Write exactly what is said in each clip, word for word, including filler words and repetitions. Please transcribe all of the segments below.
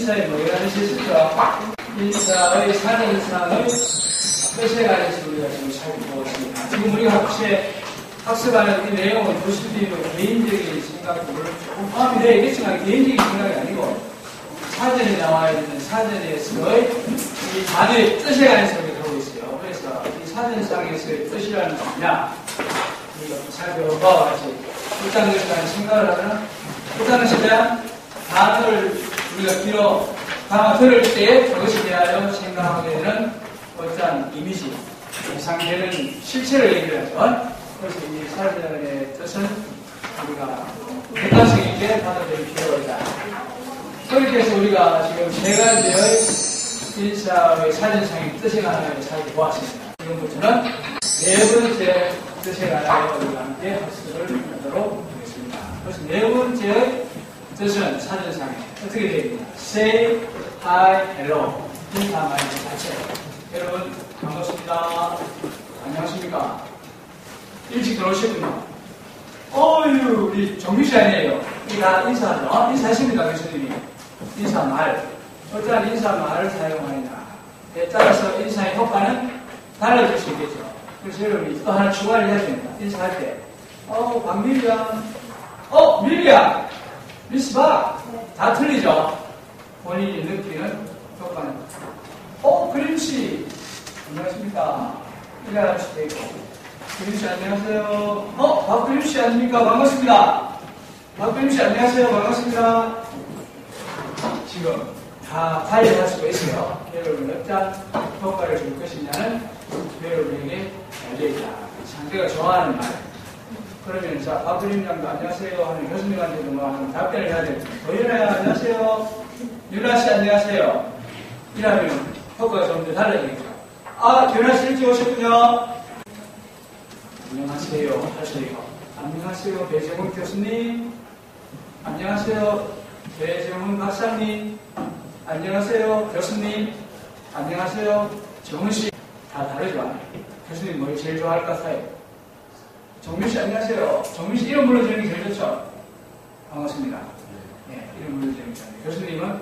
인사에 뭐가 되셨죠? 인사의 사전상의 뜻에 관해서 우리가 지금 살펴보고 있습니다. 지금 우리가 학습에, 학습하는 이 내용은 교수님의 개인적인 생각을 조금 포함이 되어 있겠지만 개인적인 생각이 아니고 사전에 나와 있는 사전에서의 이 단어의 뜻에 관해서 우리가 하고 있어요. 그래서 이 사전상에서의 뜻이라는 뭐냐? 우리가 살펴봐 같이 어떤 것에 대한 생각을 하면 어떤 것에 대한 단어를 우리가 길어 강화 들을 때 그것에 대하여 생각하게 되는 어떤 이미지, 예상되는 실체를 얘기를 하죠. 그래서 이 사전의 뜻은 우리가 객관성 있게 받아들일 필요가 있다. 그렇게 해서 우리가 지금 세 가지의 인사의 사전상의 뜻에 관하여 살펴보았습니다. 지금부터는 네 번째 뜻에 관하여 우리가 함께 학습을 하도록 하겠습니다. 그래서 네 번째의 뜻은 사전상에 어떻게 되어 있느냐? Say hi, hello. 인사말 자체. 여러분 반갑습니다. 안녕하십니까? 일찍 들어오셨군요. 어휴, 우리 정규시 아니에요. 이 다 인사하죠? 인사하십니까, 교수님이? 인사말. 어떠한 인사말을 사용하느냐에 따라서 인사의 효과는 달라질 수 있겠죠. 그래서 여러분이 또 하나 추가를 해야 됩니다. 인사할 때. 어, 박밀리안. 어, 밀리안. 미스 박. 다 틀리죠? 본인이 느끼는 효과는. 어, 그림씨. 안녕하십니까? 이래할 수도 있고. 그림씨 안녕하세요. 어, 박그림씨 아닙니까? 반갑습니다. 박그림씨 안녕하세요. 반갑습니다. 지금 다 관리할 수가 있어요. 여러분 어떤 효과를 줄 것이냐는 여러분에게 알려있다. 상대가 좋아하는 말. 그러면 자, 박그림장도 안녕하세요 하는 교수님한테도 뭐 하는 답변을 해야 됩니다. 도윤아야 안녕하세요. 윤아씨 안녕하세요. 이러면 효과가 좀 더 달라지겠죠. 아, 윤아씨 일찍 오셨군요. 안녕하세요 하세요. 안녕하세요 배정훈 교수님. 안녕하세요 배정훈 박사님. 안녕하세요 교수님. 안녕하세요 정훈씨. 다 다르죠? 교수님 뭘 제일 좋아할 것 같아요? 정민씨 안녕하세요. 정민씨 이름 불러주는 게 제일 좋죠? 반갑습니다. 네, 이름 불러주는 게 좋아요. 교수님은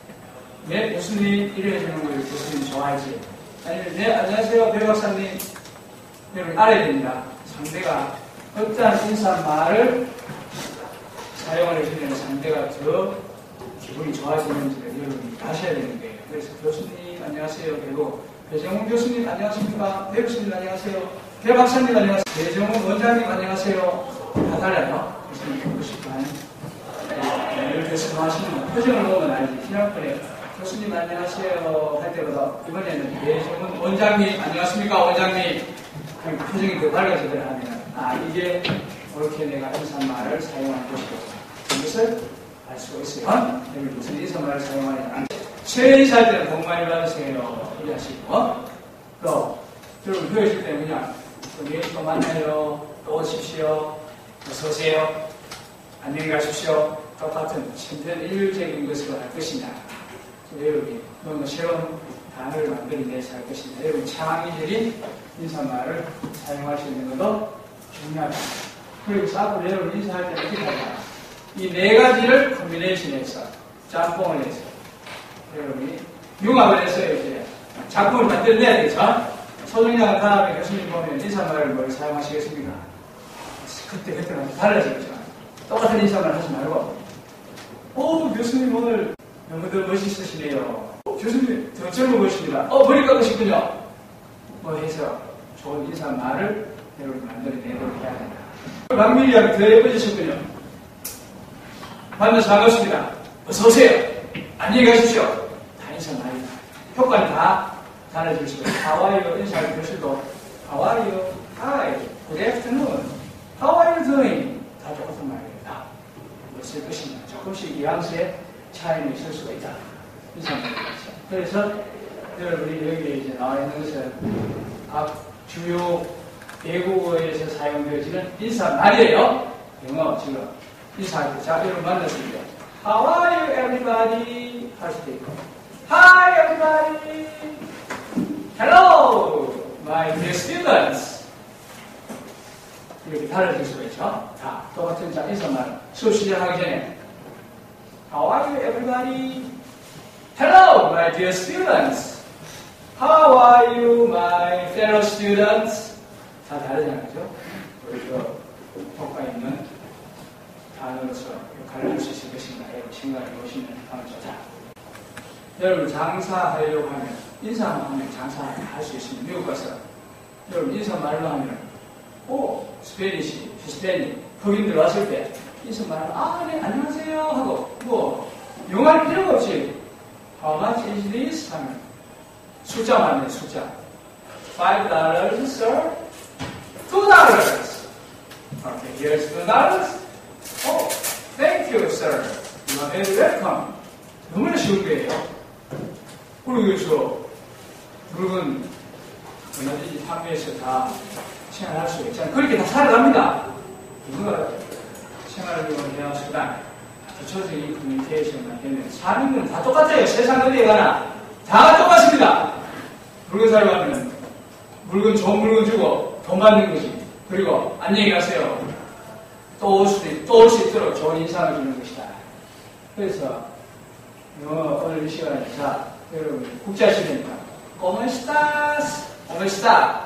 네 교수님 이래 해주는 걸 교수님 좋아하지. 아니면 네 안녕하세요 배 박사님. 여러분 알아야 됩니다. 상대가 어떠한 인사말을 사용을 해주면 상대가 더 기분이 좋아지는지를 여러분이 아셔야 되는 거예요. 그래서 교수님 안녕하세요. 그리고 배정훈 교수님 안녕하십니까? 배 교수님 안녕하세요. 배 박사님 안녕하세요. 배정훈 원장님 안녕하세요. 다 달라요. 교수님 듣고 싶어하는 예를 들어서 하시는 표정을 보면 알지. 시작분에 교수님 안녕하세요 할 때보다 이번에는 배정훈 원장님 안녕하십니까? 원장님 표정이 더 밝아지더라 하면 아 이게 그렇게 내가 인사말을 사용하는 것이고 이것을 알 수가 있어요. 여기 무슨 인사말을 사용하느냐. 최애 인사할 때는 복 많이 받으세요 이렇게 하시고 또 여러분 헤어질 때는 그냥 또 내일 또 만나요. 또 오십시오. 어서오세요. 안녕히 가십시오. 똑같은 천편일률적인 것으로 할 것이냐. 여러분이 뭔가 새로운 단어를 만들어내서 할 것이냐. 여러분 창의적인 인사말을 사용할 수 있는 것도 중요하다. 그리고 앞으로 여러분 인사할 때 어떻게 하냐. 이 네 가지를 콤비네이션해서 짬뽕을 해서 여러분이 융합을 해서 이제 작품을 만들어내야 되겠죠. 소정량 다음에 교수님 보면 인사말을 뭘 사용하시겠습니까? 그때 그때랑 달라지겠죠. 똑같은 인사말 하지 말고 오 교수님 오늘 너무들 멋있으시네요. 교수님 더 젊어 보이십니다. 어 머리 깎으시군요. 뭐 해서 좋은 인사말을 여러분 만들어내도록 해야 된다. 박밀리안 더 예뻐지셨군요. 만나서 반갑습니다. 어서오세요. 안녕히 가십시오. 다 인사말이다. 효과는 다 달라질 수 있어요. How are you? 인사할 교수도 How are you? Hi. Good afternoon. How are you doing? 다 똑같은 말이에요. 다. 뭐 쓸 것이냐. 조금씩 뉘앙스의 차이는 있을 수가 있다. 인사말이죠. 그래서 여러분이 여기에 이제 나와 있는 것은 각 주요 외국어에서 사용되어지는 인사말이에요. 영어 지금 인사할 때. 자, 여러분 만났을 때 How are you everybody? 할 수도 있고 Hi everybody! Hello my dear students! 이렇게 달라질 수가 있죠. 다 똑같은 자 인사말 수업 시작하기 전에 How are you everybody? Hello, my dear students. How are you, my fellow students? 다 다르잖아요, 그죠? 우리 그 효과 있는 단어로서 역할을 할 수 있을 것인가, 여러분 생각해 보시면 하면 좋다. 여러분 장사하려고 하면, 인사만 하면 장사할 수 있습니다. 미국 가서 여러분 인사말로 하면, 오, 스페니시, 히스패닉, 흑인들 왔을 때 인사말로, 아, 네, 안녕하세요 하고, 뭐 용할 필요가 없이 How much is this? 하면 숫자만 하면 숫자. five dollars, sir. two dollars. Okay, here's two dollars. Oh, thank you, sir. You are very welcome. 너무나 쉬운 거예요. 그리고 여기서 물건 얼마든지 판매해서 다 생활할 수 있잖아요. 그렇게 다 살아갑니다. 누가 생활을 해야 수단. 기초적인 커뮤니케이션만 되면 사는 건 다 똑같아요. 세상 어디에 가나 다 똑같습니다. 물건 사러 가면 물건 좋은 물건 주고 돈 받는 거지. 그리고 안녕히 가세요. 또 올 수도 있, 또 올 수 있도록 좋은 인상을 주는 것이다. 그래서 어, 오늘 이 시간에 자 여러분 국제 시대니까 ¿Cómo estás? ¿Cómo está?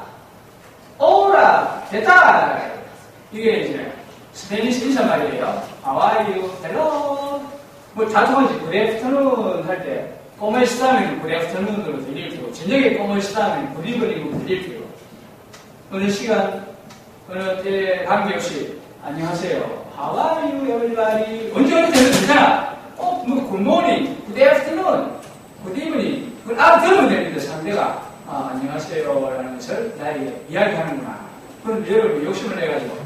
Hola, ¿qué tal? 이게 이제 스페니시 인사말이에요. How are you? Hello. 뭐 다 통하지. Good afternoon 할 때 Como esta면 Good afternoon으로 드릴 테고 저녁에 Como esta면 Good evening으로 드릴 테고 어느 시간 어느 때 관계없이 안녕하세요. How are you everybody? 언제 어느 때는 되잖아. 어, 뭐 Good morning, Good afternoon, Good evening 그걸 알아들으면 됩니다. 상대가 아, 안녕하세요 라는 것을 나에게 이야기하는구나. 그럼 여러분 욕심을 내가지고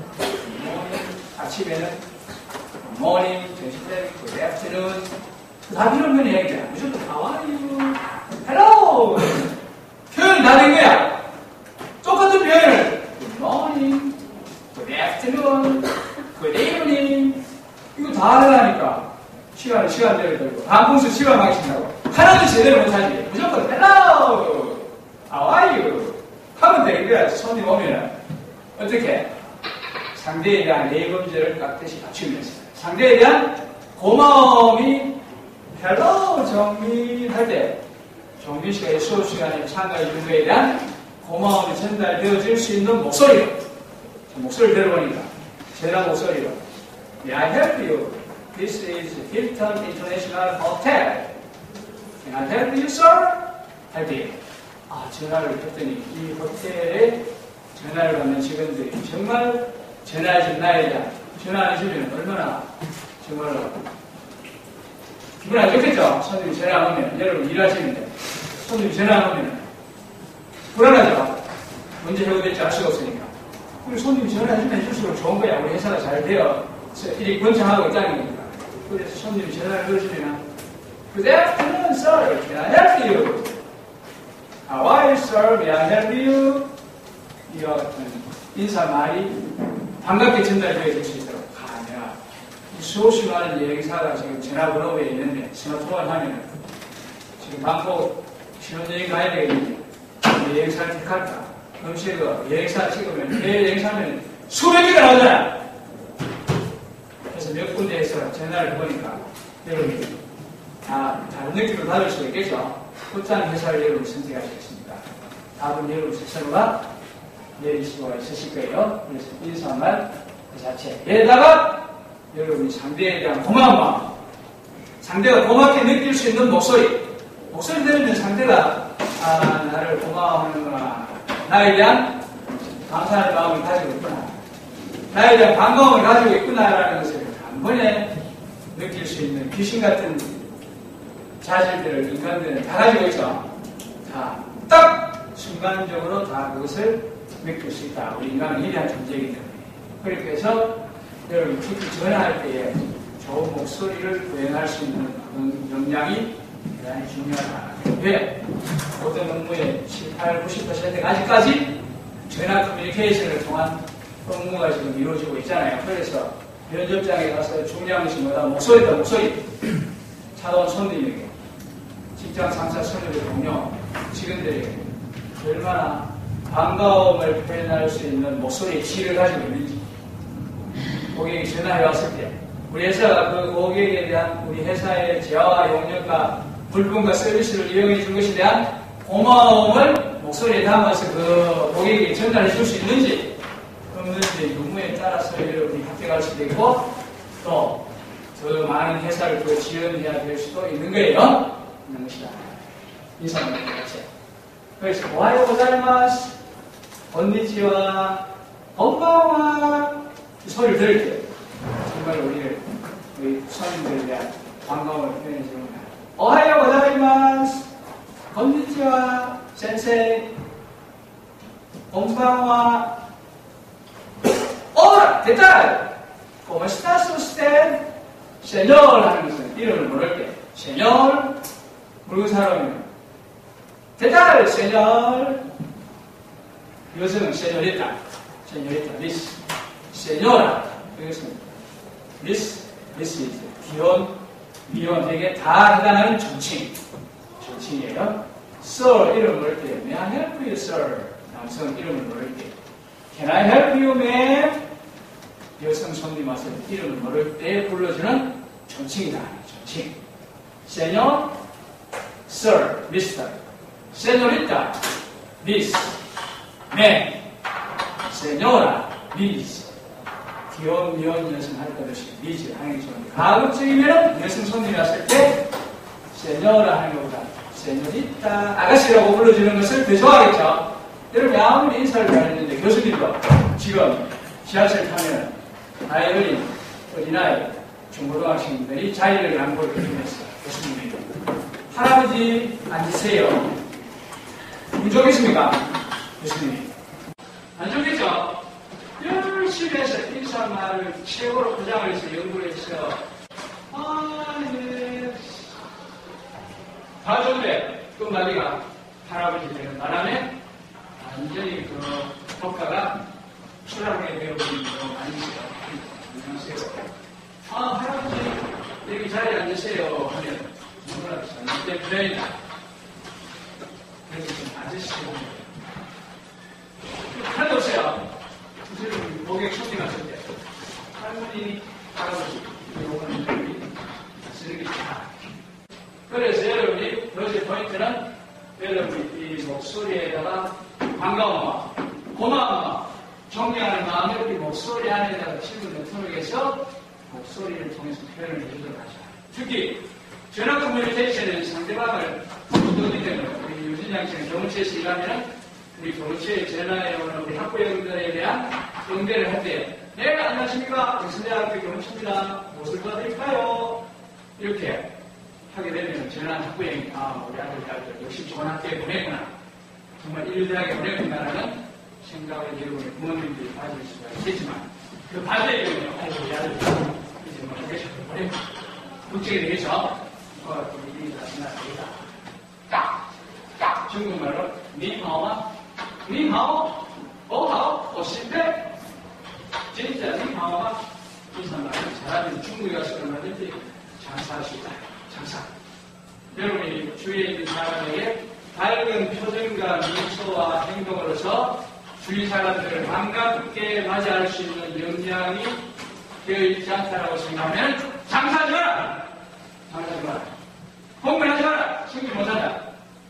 아침에는 morning, 점심 때 good afternoon 다 필요 없는 얘기야. 무조건 how are you? hello 표현이 다 된 거야. 똑같은 표현을 good morning, good afternoon, good evening 이거 다 하려니까 시간을 시간대로 들고 반봉수 시간 망친다고 하나도 제대로 못하지. 무조건 hello, how are you? 하면 되는 거야. 손님 오면은 어떻게? 상대에 대한 예의범죄를 깍듯이 갖추면서 상대에 대한 고마움이 헬로 정민 할 때 정민 씨가 수업 시간에 참가해 주는 것에 대한 고마움이 전달되어질 수 있는 목소리로 목소리를 들어보니까 제나 목소리로 May I help you? This is Hilton International Hotel. Can I help you, sir? 할 때 아, 전화를 했더니 이 호텔에 전화를 받는 직원들이 정말 전화해준 나에 대한 전화 안 해주면 얼마나 정말로 기분 안 좋겠죠? 손님이 전화 안 오면 여러분 일하시는데 손님이 전화 안 오면 불안하죠? 언제 해고될지 알 수가 없으니까. 그리고 손님이 전화해주면 해줄수록 좋은 거야. 우리 회사가 잘 되어 일이 번창하고 있다는 거니까. 그래서 손님이 전화를 걸어주면 Good afternoon, sir. Can I help you? How are you, sir? May I help you? 이와 같은 인사말이 반갑게 전달되어질 수 있도록 아, 내가 수없이 많은 여행사가 지금 전화번호에 있는데 전화통화를 하면 지금 방콕 신혼여행 가야 되겠는데 여행사를 택할까? 음식을 여행사 찍으면 해외 여행사면 수백 개가 나오잖아. 그래서 몇 군데에서 전화를 해보니까 여러분이 다 다른 느낌을 받을 수 있겠죠. 어떤 회사를 여러분 선택하시겠습니까? 답은 여러분 스스로가 내릴 수가 있으실 거예요. 그래서 인사말 그 자체에다가 여러분이 상대에 대한 고마운 마음, 상대가 고맙게 느낄 수 있는 목소리, 목소리 들으면 상대가 아, 나를 고마워하는구나, 나에 대한 감사하는 마음을 가지고 있구나, 나에 대한 반가움을 가지고 있구나라는 것을 한 번에 느낄 수 있는 귀신 같은 자질들을 인간들은 다 가지고 있죠. 다 딱 순간적으로 다 그것을 느낄 수 있다. 우리 인간은 위대한 존재이기 때문에. 그렇게 해서 여러분 특히 전화할 때에 좋은 목소리를 구현할 수 있는 그런 역량이 대단히 중요하다. 왜? 모든 업무의 칠십, 구십 퍼센트가 아직까지 전화 커뮤니케이션을 통한 업무가 지금 이루어지고 있잖아요. 그래서 면접장에 가서 중요한 것이 뭐다? 목소리다, 목소리. 찾아온 손님에게, 직장 상사, 선후배, 동료, 직원들에게 얼마나 반가움을 표현할 수 있는 목소리의 질을 가지고 있는지. 고객이 전화해 왔을 때 우리 회사가 그 고객에 대한 우리 회사의 재화와 용역과 물품과 서비스를 이용해 준 것에 대한 고마움을 목소리에 담아서 그 고객에게 전달해 줄 수 있는지 없는지 의무에 따라서 여러분이 합격할 수도 있고 또 더 많은 회사를 더 지원해야 될 수도 있는 거예요. 있는 것이다. 인사는 같이. 그래서 오하요 고자이마스, 건니치와, 건방와 소리를 들을 때 정말 우리를 우리 손님들에 대한 반가움을 표현해 주는 거야. 오하요 고자이마스, 건니치와, 센세이, 건방와, 오라! 됐다! 고마시타스 스텐 세뇨를 하는 것은 이름을 모를 때 세뇨 모르는 사람이면 대달 세뇨 이것은 세뇨리타 세뇨리타 미스 세뇨라 이것은 미스 미스 이제 기혼 미혼에게 다 해당하는 정칭 정칭이에요. Sir 이름을 모를 때 May I help you sir 남성 이름을 모를 때 Can I help you ma'am 여성 손님 와서 이름을 모를 때 불러주는 존칭이다. 존칭. 세뇨, sir, mister. 세뇨리타, miss. 맨. 세뇨라, miss. 귀여운 미혼 여성 할 것 없이 miss 하는 게 좋은데 가급적이면 여성 손님이 왔을 때 세뇨라 하는 것보다 세뇨리타, 아가씨라고 불러주는 것을 더 좋아하겠죠. 여러분 아무리 인사를 잘했는데 교수님도 지금 지하철 타면 아이들이 어린아이 중고등학생들이 자리를 양보를 해주면서 교수님이 할아버지 앉으세요. 운 좋겠습니까? 교수님이 안 좋겠죠? 열심히 해서 인사말을 최고로 포장을 해서 연구를 해서 아, 네. 다 좋은데 끝마디가 할아버지 되는 바람에 완전히 그 효과가 추락하게 되어버리는 경우가 많이 있어요. 안녕하세요. 아, 할아버지, 여기 자리에 앉으세요. 하면, 누구나 잘못된 플레이다. 그래서 좀 앉으시고. 하나도 없어요. 지금 고객 손님 왔을 때, 할머니, 할아버지, 요거는 여기 쓰레기 다. 그래서 여러분이, 여기 포인트는 여러분이 이 목소리에다가 반가움과 고마움과 존경하는 마음을 우리 목소리 안에다가 친구들 통해서 목소리를 통해서 표현을 해주도록 하죠. 특히 전화 커뮤니케이션은 상대방을 어떻게 되면 우리 유진양 씨는 경호처에서 일하면 우리 경호처에 전화해 오는 우리 학부형들에 대한 응대를 할 때 네, 안녕하십니까. 경선대학교 경호처입니다. 무엇을 도와드릴까요? 이렇게 하게 되면 전화 학부형이 아, 우리 아들, 딸들 역시 좋은 학교에 보냈구나. 정말 인류대학에 보냈구나라는 생각을 여러분의 부모님들이 가질 수가 있겠지만 그 반대의 경우는 아이고 우리 아들 이제 뭐 하겠어도 보내고 걱정이 되겠죠? 어, 좀 일이 나타나야 되겠다. 딱! 딱! 중국말로 니하오마 니하오 오하오 오신데 진짜 니하오마 인사말을 잘하면 중국에 가서 얼마든지 장사할 수 있다. 장사. 여러분이 주위에 있는 사람에게 밝은 표정과 미소와 행동으로서 주위 사람들을 반갑게 맞이할 수 있는 역량이 되어있지 않다라고 생각하면 장사하지 마라! 장사하지 마라. 공부하지 마라! 승리 못한다.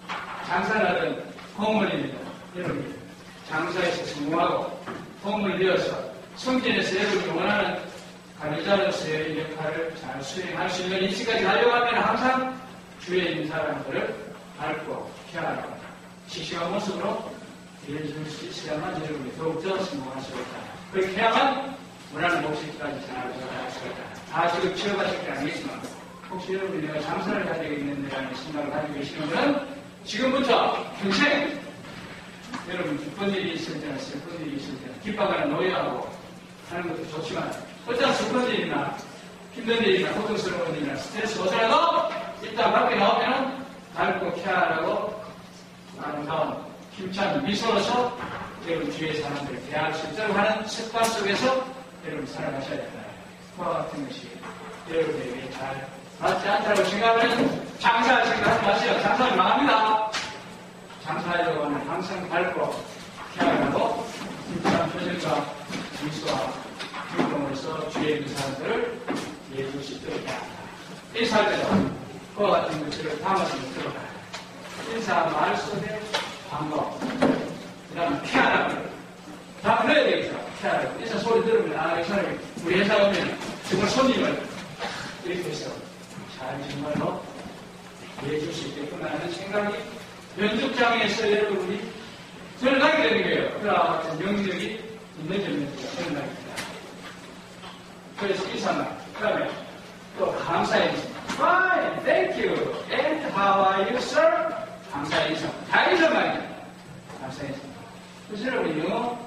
장사를 하든 공무원입니다. 여러분 장사에서 성공하고 공무원이 되어서 성진에서 여러분이 원하는 관리자로서의 역할을 잘 수행할 수 있는 위치까지 가려가면 항상 주위에 있는 사람들을 밟고 피하고 씩씩한 모습으로 이해줄 수 있어야만 여러분이 더욱더 성공할 수 있다. 그렇게 해야만 원하는 목적지까지 잘 도달할 수 있다. 다 지금 취업하실 게 아니겠지만 혹시 여러분이 내가 장사를 해야 되겠는데라는 생각을 가지고 계시는 분은 지금부터 평생 여러분 기쁜 일이 있을 때나 슬픈 일이 있을 때나 기뻐하는 노예하고 하는 것도 좋지만 어떤 슬픈 일이나 힘든 일이나 고통스러운 일이나 스트레스 오더라도 일단 밖에 나오면 밟고 쾌활하고 아름다운 힘찬 미소로서 여러분 주위의 사람들을 대할 수 있도록 하는 습관 속에서 여러분 살아가셔야 된다. 그와 같은 것이 여러분에게 잘 맞지 않다고 생각하면 장사할 생각하지 마세요. 장사는 망합니다. 장사하려고 하면 항상 밝고 쾌활하고 힘찬 표정과 미소와 행동으로서 주위에 있는 사람들을 이해해줄 수 있도록 해야 한다. 인사할 때도 그와 같은 것들을 담아서 들어가요. 인사 말 속에 반가워. 그 다음에 피아노를 다 불러야 되겠죠. 피아노. 인사 소리 들으면, 아, 이 사람이 우리 회사 오면 정말 손님을 이렇게 해서 잘 정말로 이해해줄 수 있겠구나 하는 생각이 연습장에서 여러분이 저를 하게 되는 거예요. 그와 같은 명령이 있는 점에서 저를 하게 됩니다. 그래서 인사말. 그 다음에 또 감사의 인사. Fine, thank you. And how are you, sir? 감사의 인사. 다 인사말이에요. 감사의 인사. 그래서 여러분 영어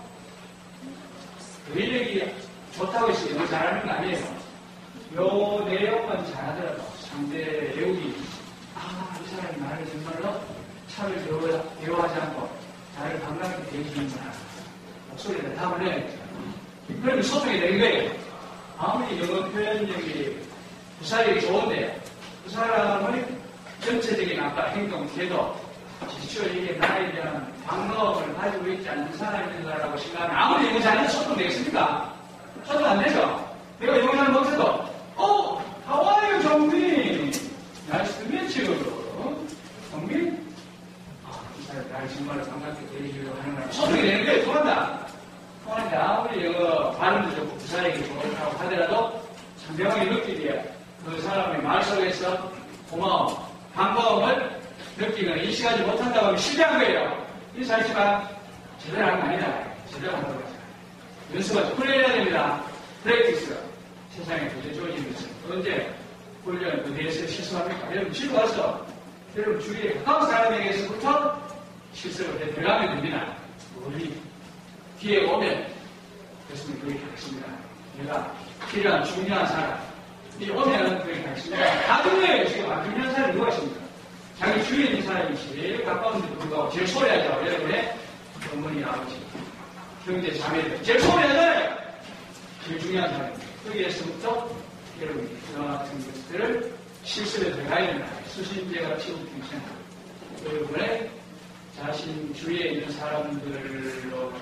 의력이 좋다고 해서 영어 잘하는 거 아니에요. 요 내용은 잘하더라도 상대 외국이 아, 이 사람이 나를 정말로 차를 대우하지 않고 나를 반갑게 대해주는구나. 목소리를 다 올려야겠죠. 그러면 소통이 되는 거예요. 아무리 영어 표현력이 그 사람이 좋은데 그 사람의 전체적인 아까 행동, 태도, 지출 이게 나에 대한 반가움을 가지고 있지 않는 사람인가라고 생각하면 아무리 영어 잘해도 소통되겠습니까? 소통 안 되죠? 내가 영어 잘 못해도 어! How are you, 정민? Nice to meet you. 정민? 아, 이 사람 나를 정말 반갑게 대해주려고 하는 거야. 소통이 되는 거예요. 통한다. 통하는데 아무리 영어 발음도 좋고 부사력이 좋다고 하더라도 상대방이 느끼기에 그 사람의 말 속에서 고마움, 반가움을 느끼거나 인식하지 못한다고 하면 실패한 거예요. 인사했지만 제대로 하는 거 아니다. 제대로 하는 거죠. 연습을 훈련해야 됩니다. 프랙티스. 세상에 도저히 좋아지는 것은 언제 훈련 어디에서 실수합니까? 여러분 집에 와서 여러분 주위에 가까운 사람에게서부터 실수를 해 들어가면 됩니다. 우리 뒤에 오면 그랬으면 그렇게 하겠습니다. 내가 필요한 중요한 사람 이 오면 그렇게 하겠습니다. 다 중요해요. 지금 안 중요한 사람이 누가 있습니까? 자기 주위에 있는 사람이 제일 가까운데도 불구하고 제일 소리하죠. 여러분의 어머니, 아버지, 형제, 자매들 제일 소리하잖아요. 제일 중요한 사람입니다. 여기에서부터 여러분이 그와 같은 것들을 실습에 들어가야 된다. 수신제가 치우치기 전에 여러분의 자신 주위에 있는 사람들로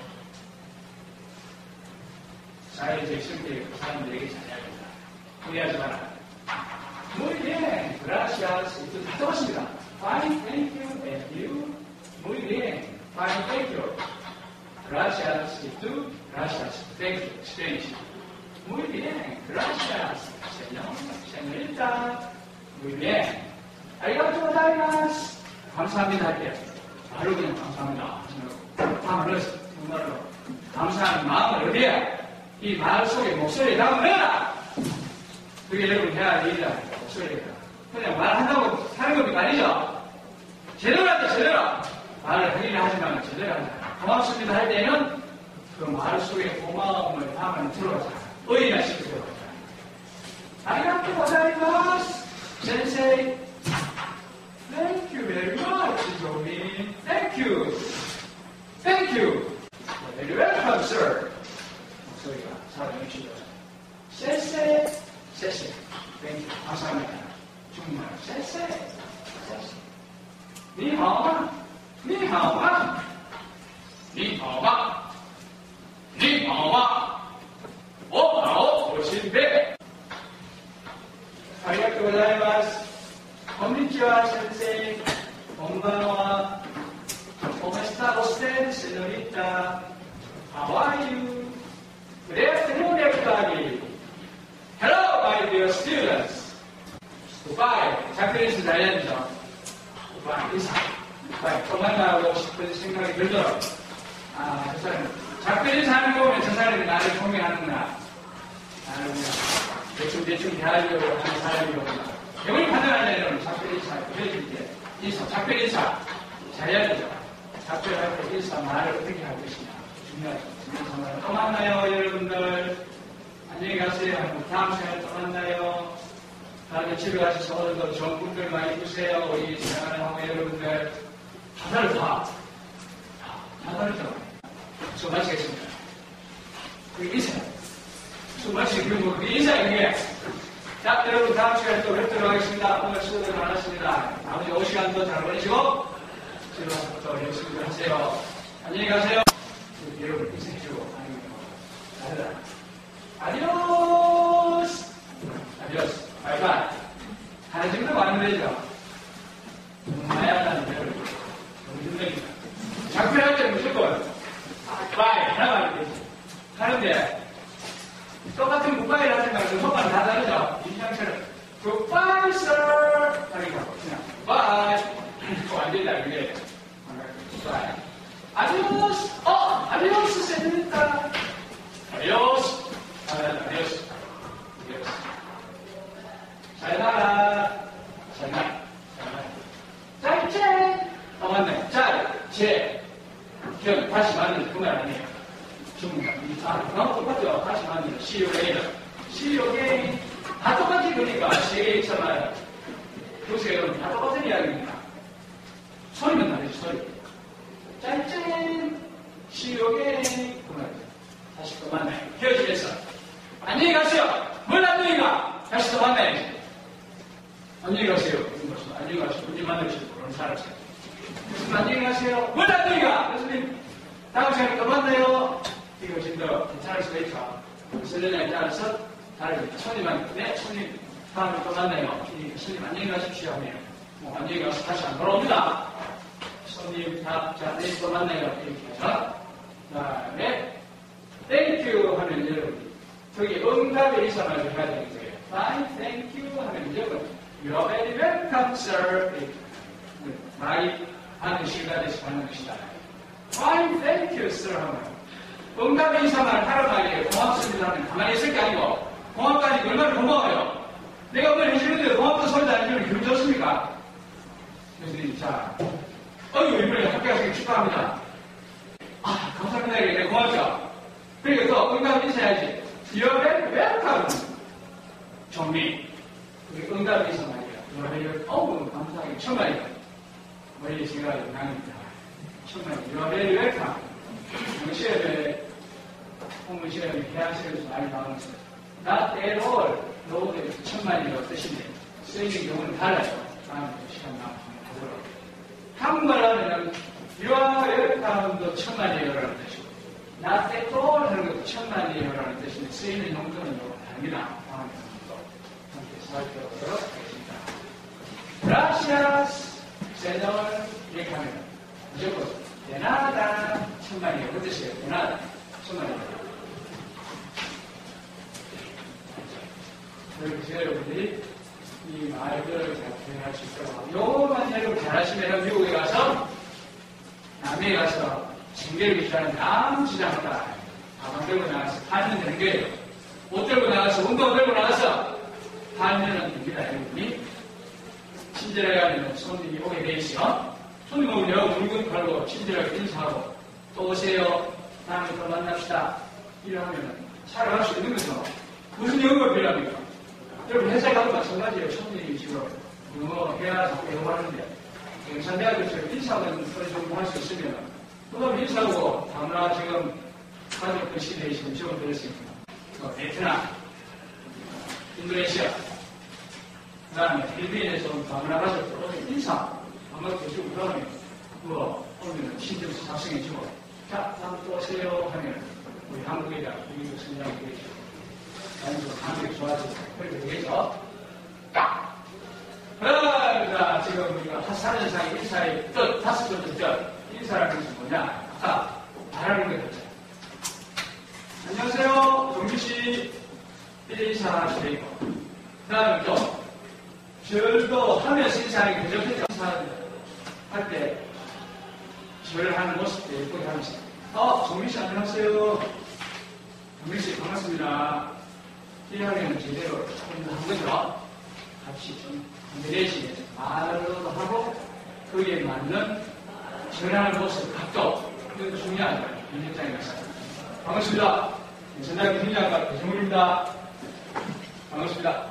사회적 성격의 그 사람들에게 잘해야 된다. 후회하지 마라. Muy bien, gracias. 다 적었습니다. Fine, thank you, and you. Muy bien, fine, thank you. Gracias, y tú. Gracias, thank you. Spanish. Muy bien, gracias, señor, señorita. Muy bien. arigatou gozaimasu. 감사합니다 할게요. 바로 그냥 감사합니다. 다음으로 정말로 감사하는 마음을 어디야? 이 말 속에 목소리에 담으라. 그게 여러분 해야 할 일이다. 목소리가. 그냥 말한다고 사는 겁니까? 아니죠? 제대로 할 때 제대로. 말을 하긴 하지만 제대로 하자. 고맙습니다 할 때는 그 말 속에 고마움을 담아 들어가자. 의인화 시키도록 하자. 아리가또 고자이마스. 센세이. Thank you very much, 조민. Thank you. Thank you. Very welcome, sir. 목소리가 사람이 치죠. 센세. 센세. Thank you. 감사합니다. 정말 센세. 센세. 니하오마. 니하오마. 니하오마. 니하오마. 오하오 오신배. 아리가또 고자이마스. konnichiwa, sensei. Konbanwa. ¿Cómo está usted, señorita? How are you? Good afternoon, everybody. Hello, my dear students. Goodbye. 작별인사 잘해야 되죠. Goodbye. 인사. Goodbye. 또 만나고 싶은 생각이 들도록. 아, 저 사람. 작별인사 하는 거 보면 저 사람이 나를 존경하는구나. 나를 그냥 대충대충 대하려고 하는 사람이로구나. 이걸 판단하려면 작별인사 해줄 때 인사, 작별인사 잘해야 되죠. 작별할 때 인사 말을 어떻게 하고 계시냐 중요하죠. 또 만나요 여러분들. 안녕히 가세요. 다음 시간에 또 만나요. 다음에 집에 가셔서 오늘도 좋은 꿈들 많이 꾸세요. 우리 생활을 하고 여러분들 다 다르다. 다 다르죠. 수고 마치겠습니다. 그게 인사예요. 수고 마치기 그리고 그게 인사예요. 그게. 자, 여러분 다음 시간에 또 뵙도록 하겠습니다. 오늘 수고들 많으십니다. 나머지 오후 시간도 잘 보내시고 집에 가서 또 열심히 하세요. 안녕히 가세요. 여러분 인사해주고 아니면 아디오스 아디오스 바이바이. 하나 정도 많으면 되죠. 마야라는 배를 너무 힘듭니다. 작별할 때 무조건 바이 하나 하면 되지. 하는데 똑같은 굿바이를 하지 말고 손만 다 다르죠. 인상처럼 굿바이 sir 하니까 그냥 바이 안 된다 이게 바이 아디오스 어 아디오스 세니까 아디오스 아디오스 아디오스 잘나라 잘나 잘제 어 맞네 잘제 기억 다시 만드는 그 말 아니에요. 전문가 아 그거 똑같죠. 다시 만드는 시오게임 시오게임 다 똑같이 그러니까 세계 있잖아요. 교수가 여러분 다 똑같은 이야기입니다. 소리는 다르지 소리 짠짠 시오게임 그 말이죠. 다시 또 만나요. 헤어지면서 안녕히 가세요. 뭘 안녕히 가 다시 또 만나야지. 안녕히 가세요. 안녕히 가세요. 언제 만나시고 그런 사람들 교수님 안녕히 가세요. 뭘 안녕히 가 교수님 다음 시간에 또 만나요. 이거 좀 더 괜찮을 수가 있죠. 설레장에 따라서 다른 손님한테 네 손님 다음에 또 만나요. 손님 안녕히 가십시오 하면 뭐 안녕히 가서 다시 안 돌아옵니다. 손님 다 자 내일 또 만나요. 이렇게 해서 그다음에 thank you 하면 여러분 저기 응답의 의사만 해야 되는 거예요. fine thank you 하면 여러분 you're very welcome sir 말이 하는 시간에서 하는 것이다. fine thank you sir 하면 응답의 의사만 하란 말이에요. 고맙습니다 하면 가만히 있을 게 아니고 고맙다니 얼마나 고마워요. 내가 뭘 해주는데 고맙다 소리도 안 해주면 기분 좋습니까? 교수님 자 어이구 이번에 학교 가시기 축하합니다. 아 감사합니다. 이게 고맙죠. 그리고 또 응답 인사해야지. You're very welcome. 정리. 그게 응답 인사 말이에요. You're very 어우 감사하게 천만이에요. 머리 생각이 강합니다. 천만이에요. You're very welcome. 시험에 공부 시험에 대학시험에서 많이 나오면서 Not at all. 로드에서 천만이라고 뜻인데 쓰이는 경우는 달라요. 다음 시간 나오면 보도록. 한국말 하면은 You are welcome도 천만이에요라는 뜻이고 Not at all 하는 것도 천만이에요라는 뜻인데 쓰이는 용도는 좀 다릅니다. 다음에 또 함께 살펴보도록 하겠습니다. Gracias, Señor 이렇게 하면 무조건 되나다 천만이에요. 그 뜻이에요. 되나다 천만이에요. 그래서 여러분들이 이 말들을 잘 표현할 수 있도록 요것만 여러분 잘하시면 미국에 가서 남미에 가서 징계를 기술하는 아무 지장 없다. 가방 들고 나가서 팔면 되는 거예요. 옷 들고 나가서 운동 들고 나가서 팔면은 됩니다. 여러분이 친절하게 하면 손님이 오게 돼 있어. 손님 오면 물건 팔고 친절하게 인사하고 또 오세요. 다음에 또 만납시다. 이러면 살아갈 수 있는 거죠. 무슨 영어가 필요합니까? 여러분 회사 가도 마찬가지예요. 손님이 지금 영어 해야 자꾸 영어 하는데 영산대학교처럼 인사하는 어느 정도 할 수 있으면 그럼 인사하고 다문화 지금 가족 그 시대에 지금 지원 들었습니다. 베트남, 인도네시아, 그 다음에 필리핀에서 온 다문화 가족들 인사 한번 해주고 그러면 뭐 오면 신청서 작성해주고 자 다음 또 오세요 하면 우리 한국이다 우리도 성장이 되겠죠. 아니면 감격이 좋아지고 그렇게 되겠죠. 자, 지금 우리가 사전상의 인사의 뜻, 다섯 번째 뜻, 인사라는 것은 뭐냐? 아까 말하는 거 있잖아요. 안녕하세요, 정규씨. 인사하시고 있고. 그 다음에 또, 절도 하면서 인사하는 게 대접했죠. 인사할 때, 절 하는 모습도 예쁘게 하면서. 어, 정규씨 안녕하세요. 정규씨 반갑습니다. 이하면 제대로 한 거죠. 같이 좀 내내시 말로도 하고 거기에 맞는 전하는 모습, 각도 이건 중요하죠. 이 현장에 가서 반갑습니다. 전당의 팀장과 배정훈입니다. 반갑습니다.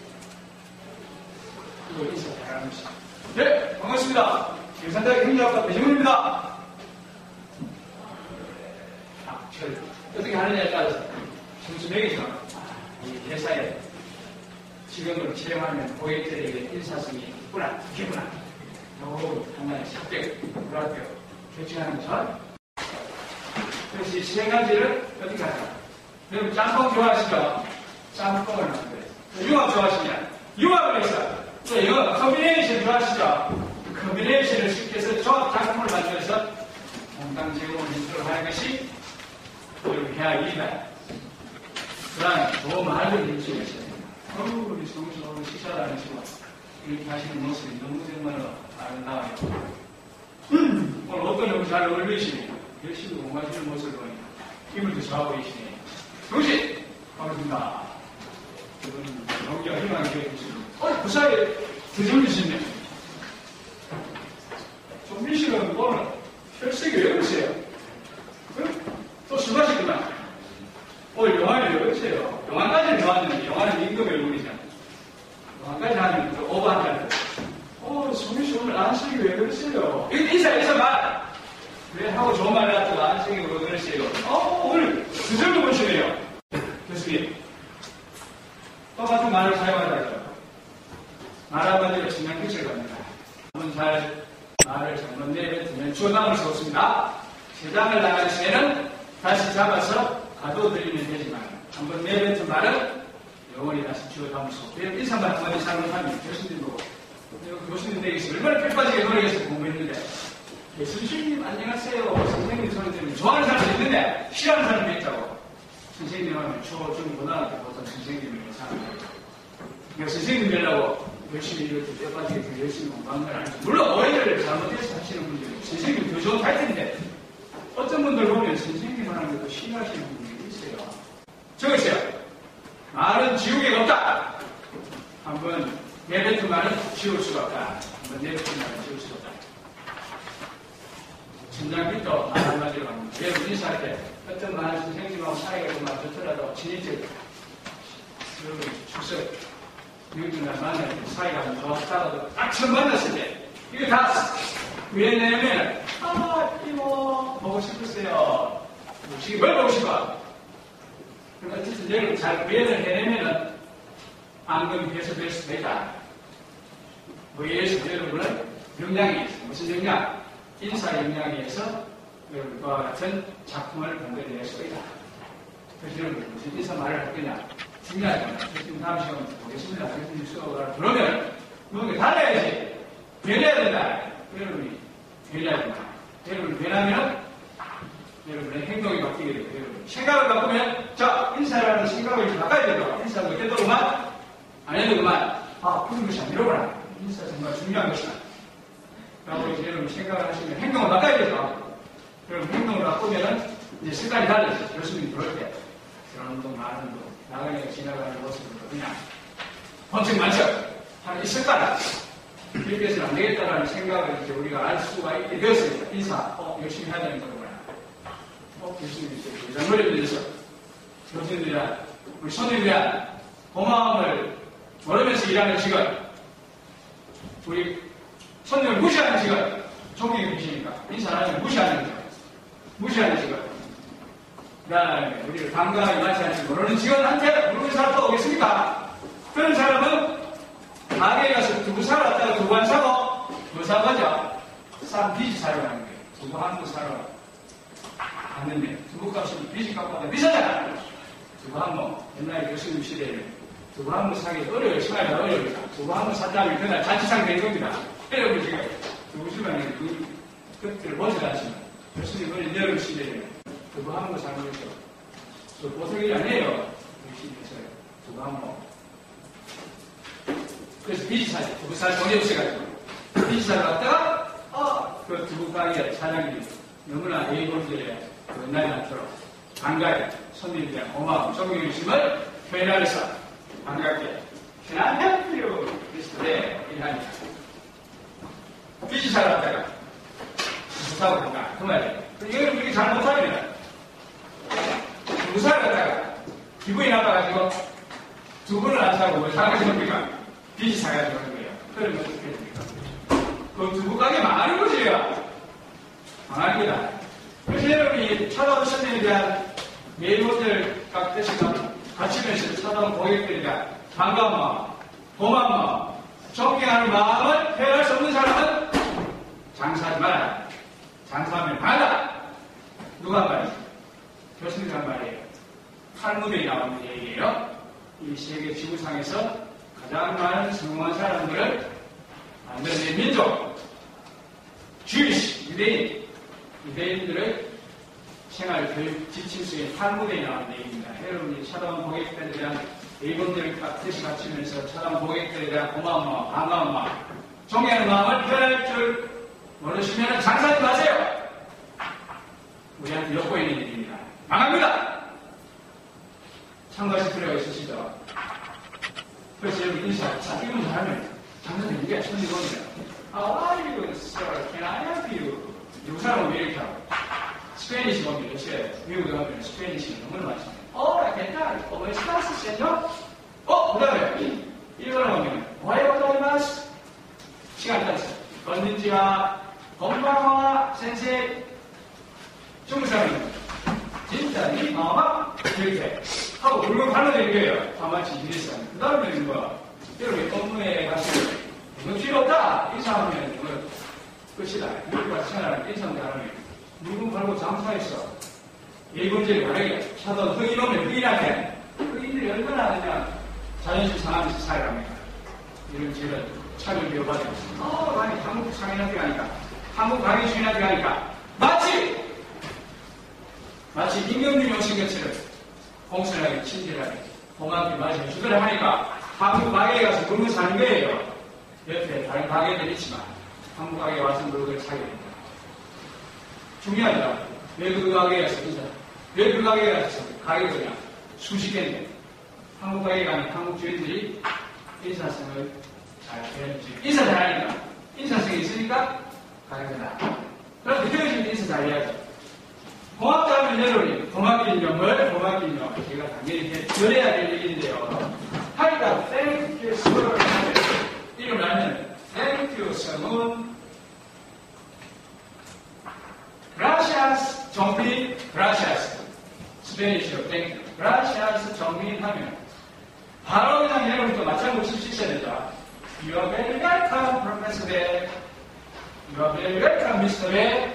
이거 인사 잘하는 것이 네 반갑습니다. 전당의 팀장과 배정훈입니다. 아, 절 어떻게 하느냐에 따라서 점수 매기죠. 이 회사에 직원으로 채용하면 고객들에게 인사성이 있구나, 있구나. 요 하나의 삭백, 뭐랄까요, 결정하는 것. 그래서 이 세 가지를 어떻게 할까? 여러분 짬뽕 좋아하시죠? 짬뽕을 만들어요. 융합 좋아하시냐? 융합을 해서 또 이거 컨비네이션 좋아하시죠? 컨비네이션을 쉽게 해서 조합 작품을 만들어서 공당 제공을 인수를 하는 것이 여러분 계약이다. 그러나 너무 많은 인식을 했어요. 어우, 우리 성수 오늘 식사도 안 하시고 이렇게 하시는 모습이 너무 정말로 아름다워요. 음, 오늘 어떤 너무 잘 어울리시네. 열심히 공부하시는 모습을 보니까 힘을 더 좋아 보이시네. 정신! 반갑습니다. 여러분, 경기가 희망을 기회해주시고 어, 그 사이에 더 젊으시네. 정민 씨는 오늘 혈색이 왜 그러세요? 또 술 마시구나. 오늘 영화를 왜 그러세요? 영화까지는 좋았는데, 영화는 임금의 얼굴이잖아. 영화까지 하면 또 오버한다는 거. 어, 정민 씨 오늘 안색이 왜 그러세요? 인사, 인사 말! 왜 하고 좋은 말을 하다가 안색이 왜 그러세요? 어, 오늘 그 정도 보시네요. 교수님. 똑같은 말을 사용하다가 말 한마디로 중요한 끝을 갑니다. 한번 잘 말을 잘못 내뱉으면 주어담을 수 없습니다. 세장을 나갈 시에는 다시 잡아서 가둬드리면 되지만 한번 내뱉은 말은 영원히 다시 주어담을 수 없고요. 인사말 한마디 잘못하면 교수님 보고 교수님 되겠어 얼마나 뼈빠지게 노력해서 공부했는데 교수님 안녕하세요 선생님 소리 때문에 좋아하는 사람도 있는데 싫어하는 사람도 있다고 선생님 하면 초, 중, 고등학교 보통 선생님을 생각해요. 그러니까 선생님 되려고 열심히 이렇게 뼈빠지게 더 열심히 공부하는 건 아니죠. 물론 오해를 잘못해서 하시는 분들이 선생님이 더 좋은 타이틀인데 어떤 분들 보면 선생님 하는 것도 싫어하시는 분들이 있어요. 적으세요. 말은 지우개가 없다. 한번 내뱉은 말은 지울 수가 없다. 한번 내뱉은 말은 지울 수가 없다. 천장빛도 말 한마디로 합니다. 여러분 인사할 때 어떤 말 선생님하고 사이가 좀 안 좋더라도 진입적 여러분 출석 여기나 만날 때 사이가 좀 좋았다가도 딱 처음 만났을 때 이거 다 왜 내면 아 이모 보고 싶으세요. 지금 뭘 보고 싶어? 그럼 어쨌든 여러분 잘 구현을 해내면은 앙금이 해소될 수도 있다. 뭐에 의해서 여러분은 역량이 있어. 무슨 역량? 인사 역량에 의해서 여러분과 같은 작품을 만들어낼 수가 있다. 그래서 여러분 무슨 인사 말을 할 거냐? 중요하잖아요. 지금 다음 시간에 보겠습니다. 교수님 수업을 들어오면 뭔가 달라야지. 변해야 된다. 여러분이 변해야 된다. 여러분이 변하면 여러분의 행동이 바뀌게 되고 여러분 생각을 바꾸면 자 인사라는 생각을 좀 바꿔야 된다. 인사가 되도록만 안 해도 그만 아 그런 것이 아니로구나. 인사 정말 중요한 것이다. 라고 이제 여러분 생각을 하시면 행동을 바꿔야 되죠. 그럼 행동을 바꾸면 이제 습관이 달라지죠. 교수님 들어올 때 그런 운동, 많은 운동, 나가게 지나가는 모습을 그냥 엄청 많죠. 하는 이 습관 이렇게 해서는 안 되겠다라는 생각을 이제 우리가 알 수가 있게 되었습니다. 인사, 어, 열심히 해야 되는 거구나. 어, 교수님이 이제 이런 노력을 위해서 교수님들이란 우리 손님들이란 고마움을 모르면서 일하는 직원, 우리 손님을 무시하는 직원, 존경이 계시니까 인사를 하면 무시하는 직원, 무시하는 직원. 그 다음에 우리를 반가하게 맞이하지 모르는 직원한테 모르는 사람도 오겠습니까? 그런 사람은 가게에 가서 두부 사러 왔다가 두부 안 사고 뭐 사고 하죠? 싼 비지 사러 가는 거예요. 두부 한 부 사러 갔는데 두부 값이 비지 값보다 비싸잖아. 두부 한 부, 옛날에 교수님 시대에는 두부 한 부 사기 어려워요. 시간이 어려워요. 두부 한 부 산다면 그날 잔치상 된 겁니다. 여러분 지금 두부 시간에 그 것들을 벗어나시면 교수님 어린 여름 시대에는 두부 한 부 사는 거죠. 저 보통 일이 아니에요. 우리 시대에서요. 두부 한 부. 그래서 비지 사지. 두부 살 돈이 없어가지고. 비지 사러 갔다가, 아, 그 두부 가게 사장님이 너무나 예의본들의 그 옛날에 않도록 반가게 손님에 대한 고마움, 존경심을 표현하면서 반갑게 Can I help you? 그랬을 때 일하니까. 비지 사러 갔다가 두부 사고 간다. 그 말이에요. 이거는 우리가 잘 못하면 두부 사러 갔다가 기분이 나빠가지고 두부를 안 사고 뭘 사가지 뭡니까? 비지 사가지고 하는 거예요. 그러면 어떻게 됩니까? 그 두부 가게 망하는 거지요. 망할 거다. 그래서 여러분이 찾아온 손님에 대한 예의모델 같으시면 가치면서 찾아온 고객들에 대한 반가운 마음, 고마운 마음, 존경하는 마음을 표현할 수 없는 사람은 장사하지 마라. 장사하면 말라. 누가 한 말이지? 교수님이 한 말이에요. 탈무드에 나오는 얘기예요. 이 세계 지구상에서 가장 많은 성공한 사람들을 만들어낸 민족, 주이시, 유대인, 유대인들의 생활 교육 지침 속에 탈무드에 나온 내용입니다. 여러분이 찾아온 고객들에 대한 일본들을 뜻이 갖추면서 찾아온 고객들에 대한 고마운 마음, 반가운 마음, 존경하는 마음을 표현할 줄 모르시면 장사하지 마세요. 우리한테 엿보이는 일입니다. 망합니다. 참고하실 필요가 있으시죠? 그래서 여러분 인사, 자, 이건 잘하면 장사님 이게 천리건이에요. How are you, sir? Can I help you? 미국 사람은 왜 이렇게 하고? 스페니시 보면 요새 미국에 가면 스페니시가 너무 많잖아요. 어, 나 괜찮아. 어, 왜 스파스 센터? 어, 그 다음에 일본어 보면 오하요 고자이마스. 시간 따라서 건니치와 건방와 센세이. 중국 사람은 진짜 니 마마 이렇게 하고 물건 발라져 얘기해요. 아마치 이랬어요. 그 다음에 뭐야? 여러분 업무에 가시면 이거 필요 없다. 인사하면 이거 끝이다. 이렇게 같이 생활하는 인사하는 사람이 물건 팔고 장사했어. 일본제를 만약에 차도 흑인오면 흑인한테 흑인들이 얼마나 그냥 자존심 상하면서 살아갑니까? 이런 제가 차를 배워가지고 어, 많이 한국 상인한테 가니까 한국 강의 주인한테 가니까 마치 마치 임금님이 오신 것처럼 공손하게 친절하게 고맙게 맞으면 주도를 하니까 한국 가게에 가서 물건 사는 거예요. 옆에 다른 가게들이 있지만 한국 가게에 와서 물건을 사게 됩니다. 중요하죠. 왜 그 가게에 가서 인사? 왜 그 가게에 가서 가게가 그냥 수십 개인데 한국 가게에 가면 한국 주인들이 인사성을 잘 해야지. 인사 잘하니까 인사성이 있으니까 가게가 나. 그런데 헤어질 때 인사 잘해야죠. 고맙다 하면 여러분이 고맙긴 영을 고맙긴 영 제가 당연히 전해야 될 얘기인데요. 하니까 thank you sir 이름 나면 thank you 성은 gracias 정빈 gracias 스페니쉬로 thank you gracias 정빈 하면 바로 그냥 여러분도 맞장구 칠 수 있어야 된다. You are very welcome Professor Beck. You are very welcome Mister Beck.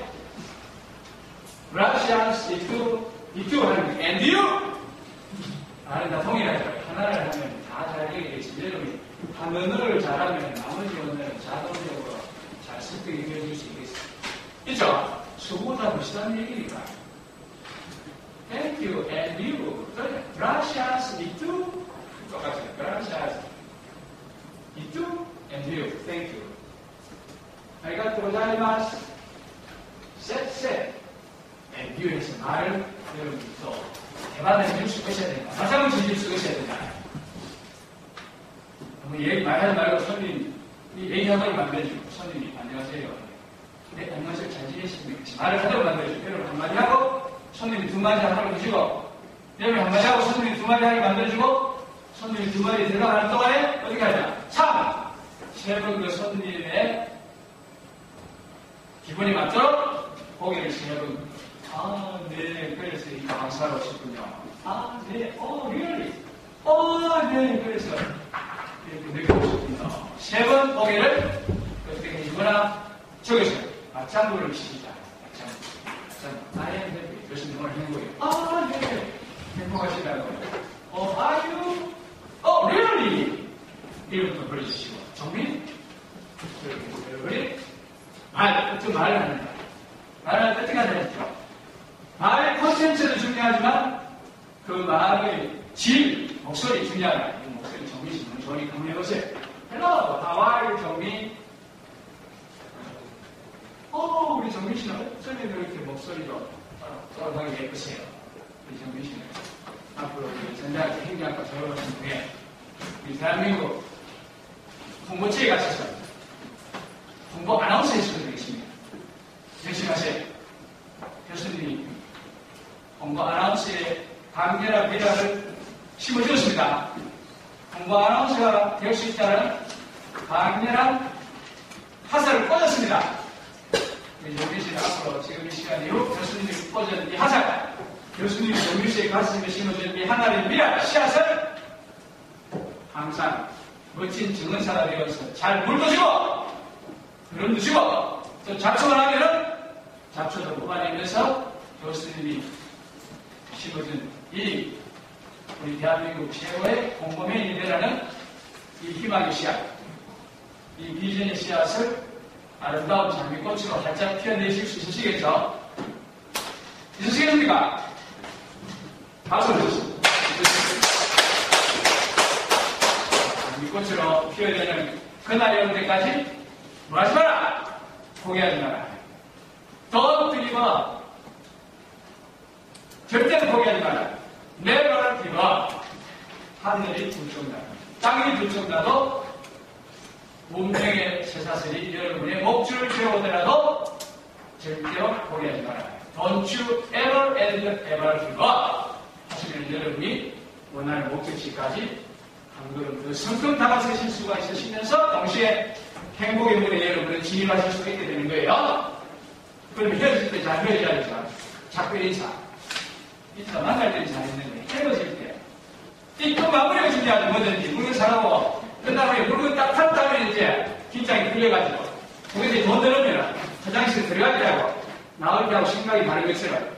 Gracias, it do, it do 하는 and you? 나는 다 동일하죠. 하나를 하면 다 잘 되겠지. 여러분이 한 언어를 잘하면 나머지 언어를 자동적으로 잘 습득이 되어질 수 있겠어요. 있죠? 수고다 비슷한 얘기니까. Thank you and you. Gracias, it do. 똑같아요. Gracias, it do and you. Thank you. 아리가또 고자이마스. Set, set. 비유해서 말을 여러분이 또 대화를 해줄 수 있어야 된다. 마상을 지질 수 있어야 된다. 뭐 얘기 말하지 말고 손님, 얘기하도록 만들어주고, 손님이 안녕하세요. 네, 안녕하세요. 잘 지내십니까? 말을 하도록 만들어주고, 여러분 한마디 하고, 손님이 두 마디 하도록 해주고, 여러분 한마디 하고, 손님이 두 마디 하게 만들어주고, 손님이 두 마디 들어가는 동안에 어떻게 하냐? 참! 세 번 그 손님의 기분이 맞도록 고개를 세 번 아, 네, 그래서 이 강사로 오셨군요. 아, 네, 어, really? 어, 네, 그래서 이렇게 느껴보셨군요. 세 번 고개를 어떻게 해주거나 저기서 맞장구를 치자. 맞장구. 맞장구. I am happy. 교수님 오늘 행복해요. 아, 네, 행복하시다고요. 어, are you? 어, really? 이름도 불러주시고. 정민? 그렇게, 말, 좀 말을 합니다. 말을 어떻게 하냐 했죠? 말의 콘텐츠도 중요하지만 그 말의 질, 목소리 중요하다. 이 목소리 정민 씨 너무 좋으니까 한번 해보세요. Hello, how are you, 정민? 어, 우리 정민 씨는 어쩌면 이렇게 목소리도 또하게 예쁘세요. 우리 정민 씨는 앞으로 우리 전자학교 행정학과 졸업하신 후에 우리 대한민국 홍보처에 가셔서 홍보 아나운서 해주셔도 되겠습니다. 열심히 하세요. 교수님이 홍보 아나운서의 강렬한 미래를 심어주었습니다. 홍보 아나운서가 될 수 있다는 강렬한 화살을 꽂았습니다. 우리 정민 씨는 앞으로 지금 이 시간 이후 교수님이 꽂은 이 화살, 교수님이 정민 씨의 가슴에 심어준 이 하나의 미래 씨앗을 항상 멋진 증언사가 되어서 잘 물어주고, 그런두시고, 또 잡초가 나면은 잡초도 뽑아내면서 교수님이 심어준 이 우리 대한민국 최고의 공범의 인재라는 이 희망의 씨앗, 이 비전의 씨앗을 아름다운 장미꽃으로 활짝 피어내실 수 있으시겠죠? 있으시겠습니까? 박수 주십시오. 장미꽃으로 피어내는 그날이 오는 데까지 뭐 하지 마라! 포기하지 마라. Don't give up. 절대로 포기하지 마라. Never give up. 하늘이 불종나도, 땅이 불종나도, 운명의 쇠사슬이 여러분의 목줄을 채우더라도 절대로 포기하지 마라. Don't you ever and ever give up. 하시면 여러분이 원하는 목적지까지 한 걸음 더 성큼 다가서실 수가 있으시면서 동시에 행복의 문에 여러분은 진입하실 수가 있게 되는 거예요. 그러면 헤어질 때 잘 헤어져야죠. 작별 인사. 인사 만날 때는 잘했는데 헤어질 때 띠끔 마무리가 중요하지 뭐든지 물건 사가고 끝나면 물건 딱 판 다음에 이제 긴장이 풀려가지고 거기서 돈 들으면 화장실에 들어갈 때하고 나올 때하고 생각이 다른 것처럼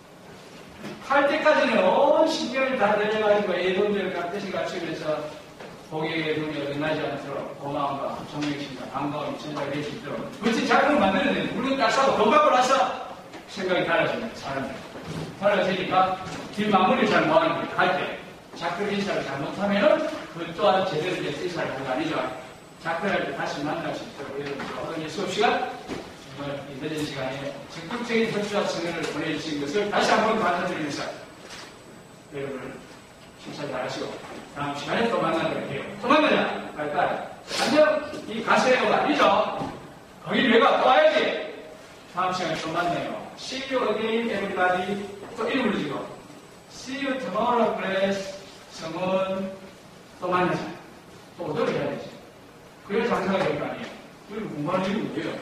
할 때까지는 온 신경을 다 들여가지고 애돈들을 깍듯이 갖추면서 고객의 눈이 어긋나지 않도록 고마움과 존경심과 반가움이 전달될 수 있도록 그렇지 작품을 만드는데 물건 딱 사고 돈 받고 나서 생각이 달라집니다. 사람들 달라지니까 길 마무리를 잘 못하는 거예요. 갈 때 작별 인사를 잘못하면 그 또한 제대로 된 인사를 한 거 아니죠. 작별할 때 다시 만날 수 있도록 여러분 오늘 수업 시간 정말 이 늦은 시간에 적극적인 협조와 성원을 보내주신 것을 다시 한번 감사드리면서 여러분을 식사 잘하시고 다음 시간에 또 만나도록 해요. 또 만나자. 갈까요? 안녕. 이 가세요가 아니죠. 거길 왜 가? 또 와야지. 다음 시간에 또 만나요. See you again, everybody. 또 이름을 지고 See you tomorrow, class. 성원. 또 만나자. 또 오도록 해야 되지. 그래야 장사가 될 거 아니에요. 그리고 공부하는 이유는 뭐예요?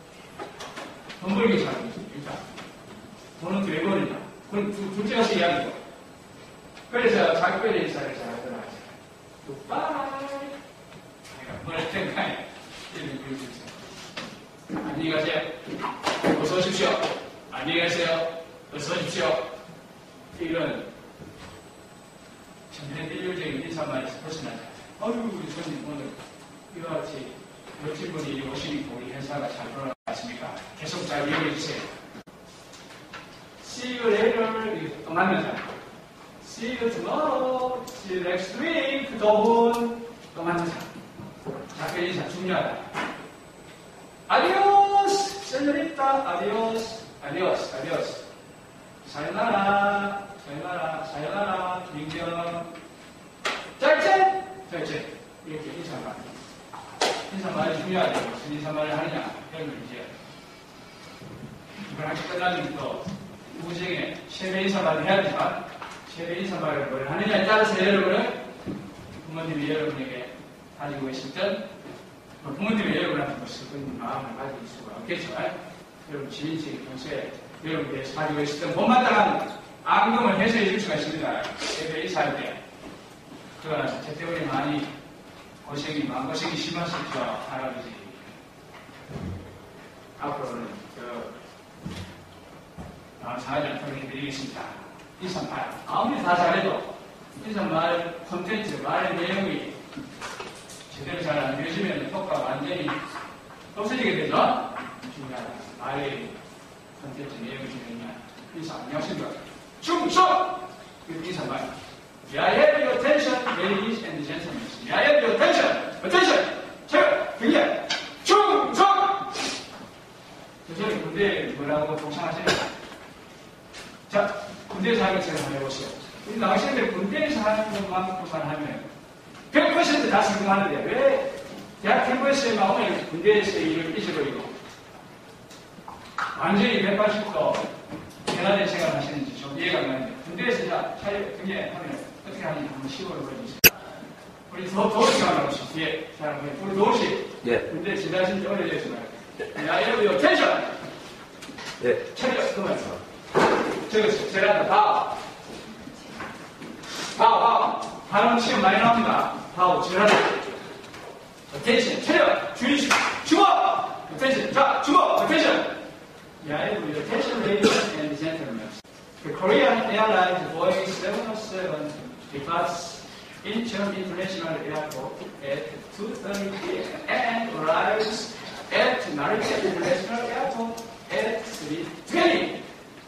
돈 벌기 잘하겠지. 일단. 돈은 왜 버리냐. 그건 두, 둘째 가서 이야기고. 그래서 작별 인사를 잘 하더라. 굿바이. 뭘 텐가요? 이런 보여주세요. 안녕히 가세요. 어서 오십시오. 안녕히 가세요. 어서 오십시오. 이런 전면 일률적인 인사말에서 벗어나자. 어휴, 우리 손님 오늘 이와 같이 멋진 분이 오시니까 우리 회사가 잘 돌아갔습니까? 계속 잘 이용해 주세요. See you later. 또 만나자. See you tomorrow. See you next week. 또, 또 만나자. 작별 인사 중요하다. Adios, señorita. Adios, adios, adios. 사요나라, 사요나라, 사요나라. 민경. 짤짤, 짤짤. 이렇게 인사말. 인사말이 중요하죠. 무슨 인사말을 하느냐. 여러분 이제 이번 학기 끝나면 또 우정에 세배 인사말을 해야지만 세배 인사말을 뭘 하느냐에 따라서 여러분은 부모님이 여러분에게 가지고 계시던 부모님이 여러분한테 뭐 슬픈 마음을 가지고 있을 수가 없겠죠. 여러분 지인식 평소에 여러분에 대해서 가지고 계시던 못마땅한 앙금을 해소해 줄 수가 있습니다. 세배 인사할 때. 그러나 제 때문에 많이 고생이, 마음고생이 심하셨죠, 할아버지. 앞으로는, 그, 마음 상하지 않도록 해드리겠습니다. 인사말. 아무리 다 잘해도, 인사말 콘텐츠, 말의 내용이 제대로 잘 안 되어지면 효과가 완전히 없어지게 되죠? 중요하다. 말의 콘텐츠 내용이 중요하냐. 인사 안녕하십니까. 충성! 그 인사말. May I have your attention, ladies and gentlemen? May I have your attention? Attention! 제가 굉장히 충성! 저는 군대에 뭐라고 동상하시나요? 자, 군대에서 하는 것처럼 한번 해보세요. 우리 나오시는데 군대에서 하는 것만큼만 하면 백 퍼센트 다 성공하는데 왜 대학 캠퍼스에만 오면 군대에서의 일을 잊어버리고 완전히 백팔십 도 변화된 생각을 하시는지 좀 이해가 안 가는데 군대에서 자, 차이 굉장히 하면 어떻게 하는지 한번 시도를 해보세요. 우리 더, 도우씨 한번 해보시죠. 뒤에. 자, 우리 도우씨. 예. 근데 지나신 지 오래되었지만. 야, 여러분, 텐션! 예. 차려, 그만. 저기, 제가 다. 다우, 다우. 발음 시험 많이 나옵니다. 다우, 제라다. 텐션, 차려, 주의식, 주먹! 텐션, 자, 주먹, 텐션! 야, 여러분, 텐션, ladies and gentlemen. The Korean Airlines Boeing seven oh seven departs Incheon International Airport at two thirty p m and arrives at Narita International Airport at three twenty.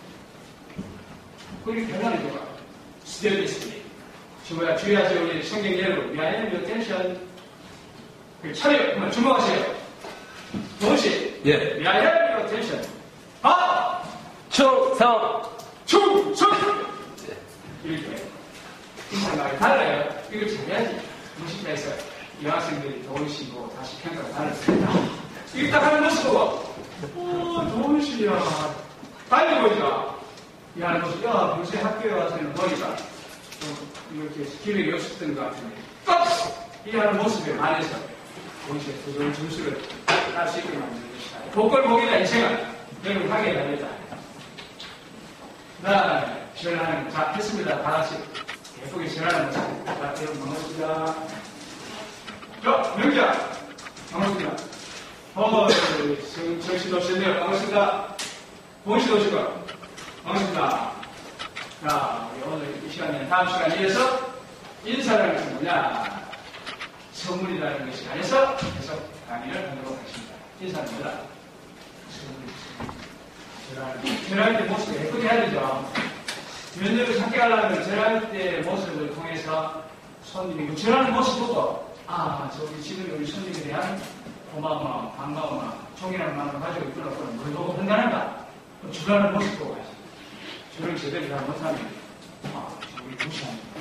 그게 변화를 줘봐. Still listening. 주어야 주의하세요. 우리 성경 여러분. May I have your attention? 차려. 그만 주목하세요. 동시. 예. May I have your attention? 아! 충성! 충성! 이렇게. 인상이 달라요. 이걸 잘해야지. 무식자 해서 여학생들이 도우시고 다시 평가가 달랐습니다. 이거 딱 하는 모습 보고, 어, 도우시야. 달리 보이더라. 이 하는 모습, 야, 요새 학교에 와서는 보니까 좀 이렇게 기력이 없었던 것 같은데, 꼭! 이 하는 모습에 반해서 도우시의 좋은 점수를 딸 수 있게 만드는 것이다. 복걸복이다, 인생은. 여러분, 하게 달렸다. 그 다음에, 지원하는 거. 자, 했습니다. 다 같이. 예쁘게 지원하는 거. 자, 여러분, 반갑습니다. 저, 명기야. 반갑습니다. 어, 정신도 없었네요. 반갑습니다. 본씨도 오시고. 반갑습니다. 자, 우리 오늘 이 시간에 다음 시간에 이어서 인사라는 것은 뭐냐? 선물이라는 것이 안에서 계속 강의를 하도록 하겠습니다. 인사입니다. 선물이. 전화할 때 모습을 예쁘게 해야 되죠. 면접을 합격하려면 전화할 때 모습을 통해서 손님이 전화하는 모습 보고, 아, 저기 지금 우리 손님에 대한 고마운 마음, 반가운 마음, 종이라는 마음을 가지고 있구나, 뭘 보고 판단한다. 주라는 모습 보고 가시. 저를 제대로 잘 못하면, 아, 우리 무시합니다.